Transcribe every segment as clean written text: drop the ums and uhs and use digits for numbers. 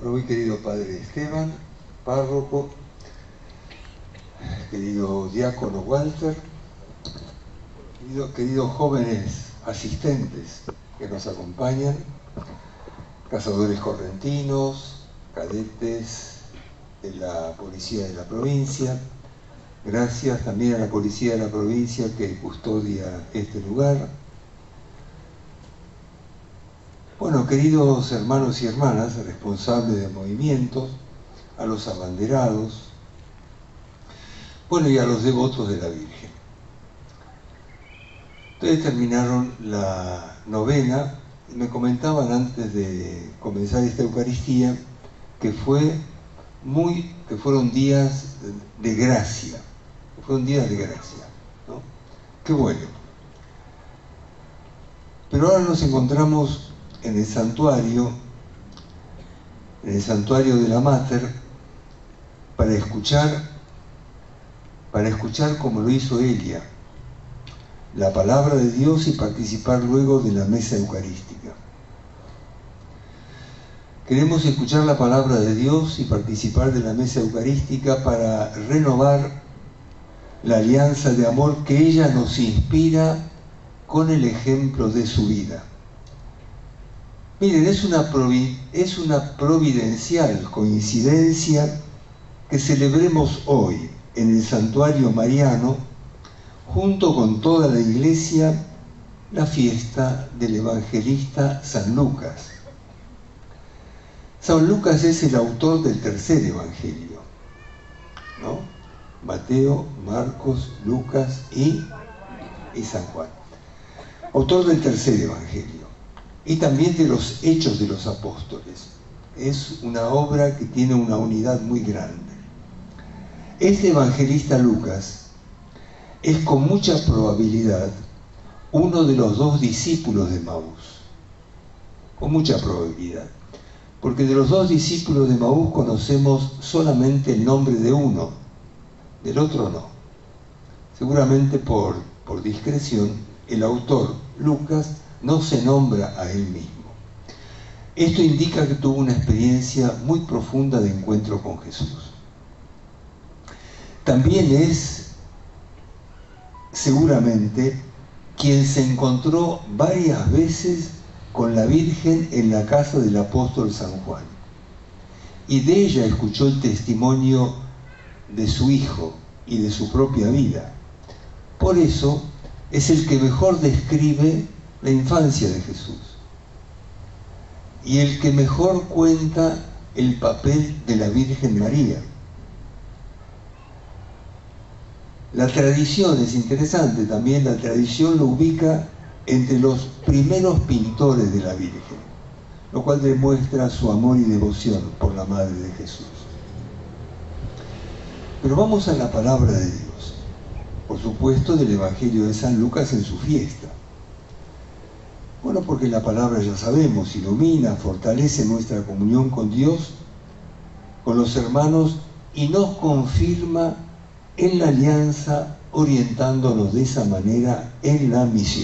Bueno, muy querido Padre Esteban, párroco, querido diácono Walter, queridos jóvenes asistentes que nos acompañan, cazadores correntinos, cadetes de la Policía de la Provincia, gracias también a la Policía de la Provincia que custodia este lugar. Bueno, queridos hermanos y hermanas, responsables de movimientos, a los abanderados, bueno, y a los devotos de la Virgen. Ustedes terminaron la novena y me comentaban antes de comenzar esta Eucaristía que fueron días de gracia, ¿no? Qué bueno. Pero ahora nos encontramos en el santuario de la Mater, para escuchar como lo hizo Elia, la palabra de Dios y participar luego de la mesa eucarística. Queremos escuchar la palabra de Dios y participar de la mesa eucarística para renovar la alianza de amor que ella nos inspira con el ejemplo de su vida. Miren, es una providencial coincidencia que celebremos hoy en el santuario mariano, junto con toda la Iglesia, la fiesta del evangelista San Lucas. San Lucas es el autor del tercer evangelio, ¿no? Mateo, Marcos, Lucas y San Juan. Autor del tercer evangelio. Y también de los Hechos de los Apóstoles. Es una obra que tiene una unidad muy grande. Este evangelista Lucas es con mucha probabilidad uno de los dos discípulos de Maús. Con mucha probabilidad. Porque de los dos discípulos de Maús conocemos solamente el nombre de uno, del otro no. Seguramente por discreción, el autor, Lucas, no se nombra a él mismo. Esto indica que tuvo una experiencia muy profunda de encuentro con Jesús. También es, seguramente, quien se encontró varias veces con la Virgen en la casa del apóstol San Juan. Y de ella escuchó el testimonio de su hijo y de su propia vida. Por eso es el que mejor describe la infancia de Jesús y el que mejor cuenta el papel de la Virgen María. La tradición es interesante también, la tradición lo ubica entre los primeros pintores de la Virgen, lo cual demuestra su amor y devoción por la Madre de Jesús. Pero vamos a la palabra de Dios, por supuesto del Evangelio de San Lucas en su fiesta. Bueno, porque la palabra, ya sabemos, ilumina, fortalece nuestra comunión con Dios, con los hermanos, y nos confirma en la alianza, orientándonos de esa manera en la misión.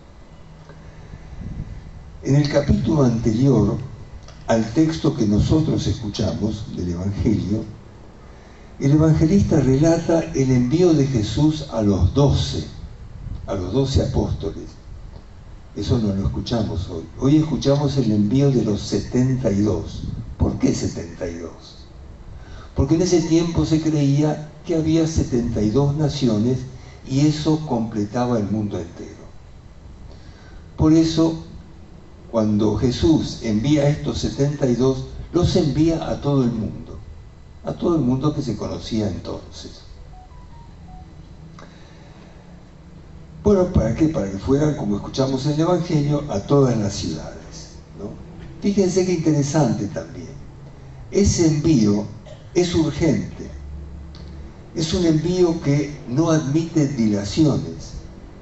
En el capítulo anterior al texto que nosotros escuchamos del Evangelio, el evangelista relata el envío de Jesús a los 12 apóstoles. Eso no lo escuchamos hoy. Hoy escuchamos el envío de los 72. ¿Por qué 72? Porque en ese tiempo se creía que había 72 naciones y eso completaba el mundo entero. Por eso, cuando Jesús envía a estos 72, los envía a todo el mundo que se conocía entonces. Bueno, ¿para qué? Para que fueran, como escuchamos en el Evangelio, a todas las ciudades, ¿no? Fíjense qué interesante también. Ese envío es urgente. Es un envío que no admite dilaciones.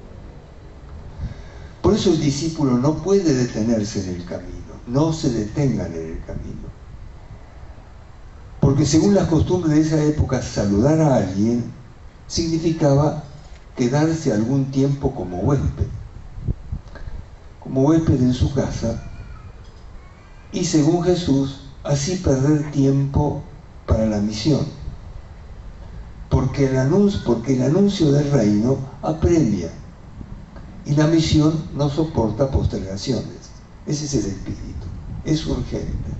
Por eso el discípulo no puede detenerse en el camino. No se detengan en el camino. Porque según las costumbres de esa época, saludar a alguien significaba quedarse algún tiempo como huésped en su casa, y según Jesús, así perder tiempo para la misión. Porque el anuncio del reino apremia y la misión no soporta postergaciones. Ese es el espíritu, es urgente.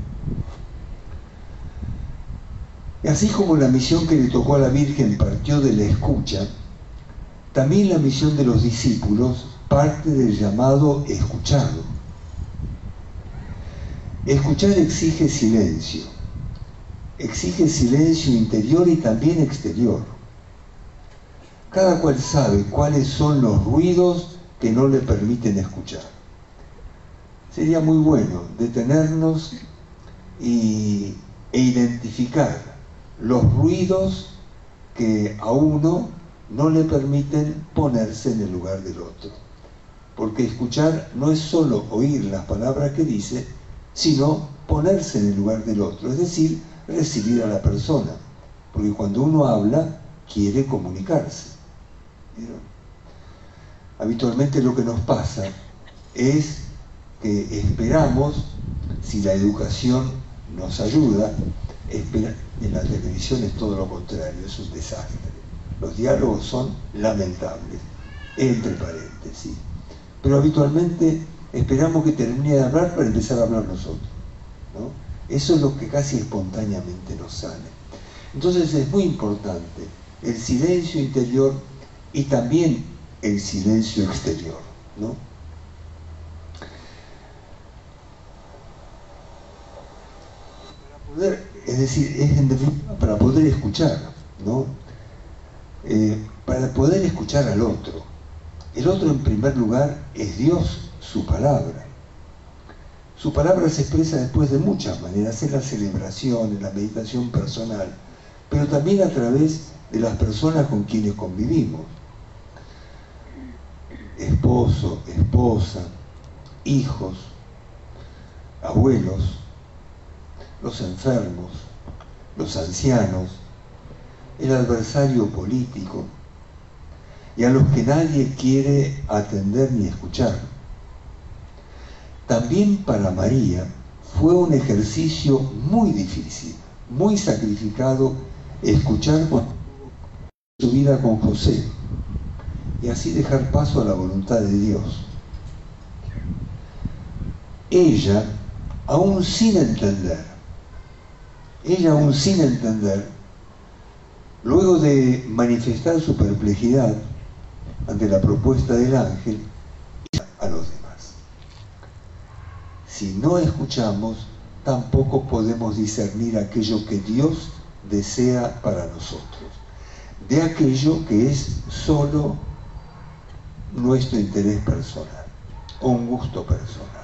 Y así como la misión que le tocó a la Virgen partió de la escucha, también la misión de los discípulos parte del llamado escuchado. Escuchar exige silencio interior y también exterior. Cada cual sabe cuáles son los ruidos que no le permiten escuchar. Sería muy bueno detenernos e identificar los ruidos que a uno no le permiten ponerse en el lugar del otro. Porque escuchar no es solo oír las palabras que dice, sino ponerse en el lugar del otro, es decir, recibir a la persona. Porque cuando uno habla, quiere comunicarse. ¿Vieron? Habitualmente lo que nos pasa es que esperamos, si la educación nos ayuda, en la televisión es todo lo contrario, es un desastre. Los diálogos son lamentables, entre paréntesis. Pero habitualmente esperamos que termine de hablar para empezar a hablar nosotros, ¿no? Eso es lo que casi espontáneamente nos sale. Entonces es muy importante el silencio interior y también el silencio exterior, ¿no? Es decir, es en definitiva para poder escuchar, ¿no? Para poder escuchar al otro. El otro, en primer lugar, es Dios, su palabra. Su palabra se expresa después de muchas maneras, en la celebración, en la meditación personal, pero también a través de las personas con quienes convivimos. Esposo, esposa, hijos, abuelos, los enfermos, los ancianos, el adversario político, y a los que nadie quiere atender ni escuchar. También para María fue un ejercicio muy difícil, muy sacrificado, escuchar su vida con José y así dejar paso a la voluntad de Dios. Ella, aún sin entender, luego de manifestar su perplejidad ante la propuesta del ángel, a los demás. Si no escuchamos, tampoco podemos discernir aquello que Dios desea para nosotros, de aquello que es solo nuestro interés personal o un gusto personal.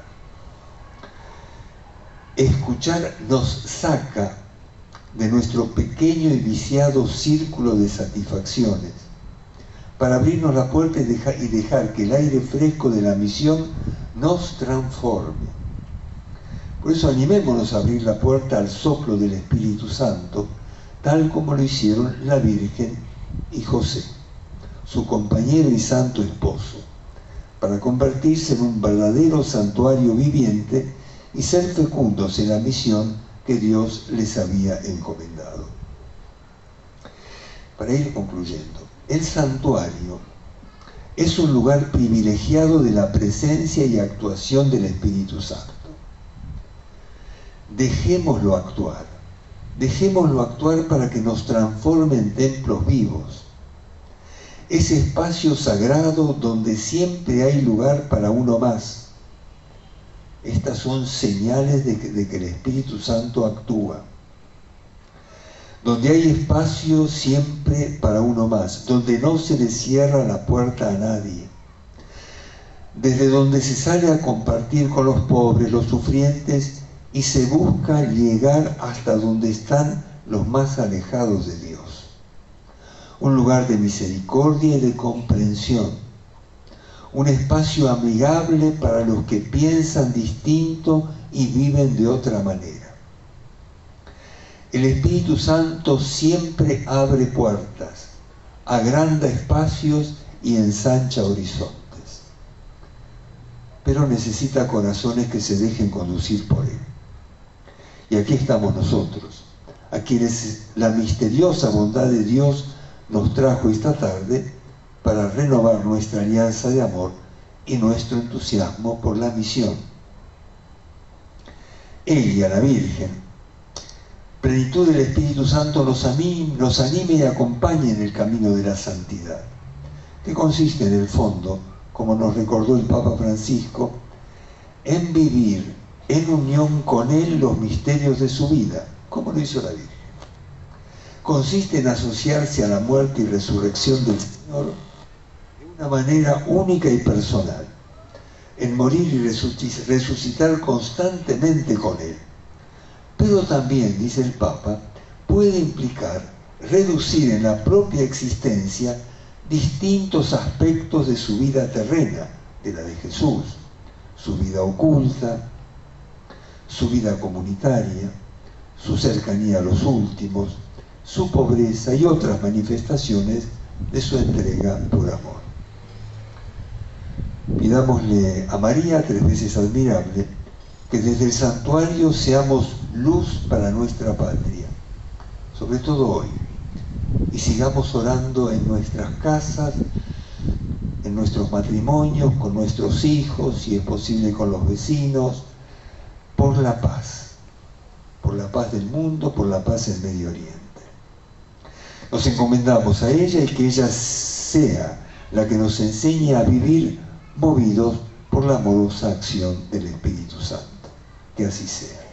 Escuchar nos saca de nuestro pequeño y viciado círculo de satisfacciones para abrirnos la puerta y dejar que el aire fresco de la misión nos transforme. Por eso animémonos a abrir la puerta al soplo del Espíritu Santo, tal como lo hicieron la Virgen y José, su compañero y santo esposo, para convertirse en un verdadero santuario viviente y ser fecundos en la misión que Dios les había encomendado. Para ir concluyendo, el santuario es un lugar privilegiado de la presencia y actuación del Espíritu Santo. Dejémoslo actuar para que nos transforme en templos vivos. Ese espacio sagrado donde siempre hay lugar para uno más. Estas son señales de que el Espíritu Santo actúa. Donde hay espacio siempre para uno más, donde no se le cierra la puerta a nadie. Desde donde se sale a compartir con los pobres, los sufrientes, y se busca llegar hasta donde están los más alejados de Dios. Un lugar de misericordia y de comprensión. Un espacio amigable para los que piensan distinto y viven de otra manera. El Espíritu Santo siempre abre puertas, agranda espacios y ensancha horizontes. Pero necesita corazones que se dejen conducir por Él. Y aquí estamos nosotros, a quienes la misteriosa bondad de Dios nos trajo esta tarde para renovar nuestra alianza de amor y nuestro entusiasmo por la misión. Él y a la Virgen, plenitud del Espíritu Santo, nos anime y acompañe en el camino de la santidad, que consiste en el fondo, como nos recordó el Papa Francisco, en vivir en unión con Él los misterios de su vida, como lo hizo la Virgen. Consiste en asociarse a la muerte y resurrección del Señor de una manera única y personal, en morir y resucitar constantemente con Él. Pero también, dice el Papa, puede implicar reducir en la propia existencia distintos aspectos de su vida terrena, de la de Jesús, su vida oculta, su vida comunitaria, su cercanía a los últimos, su pobreza y otras manifestaciones de su entrega por amor. Pidámosle a María, tres veces admirable, que desde el santuario seamos luz para nuestra patria, sobre todo hoy, y sigamos orando en nuestras casas, en nuestros matrimonios, con nuestros hijos, si es posible con los vecinos, por la paz del mundo, por la paz en Medio Oriente. Nos encomendamos a ella y que ella sea la que nos enseñe a vivir movidos por la amorosa acción del Espíritu Santo. Que así sea.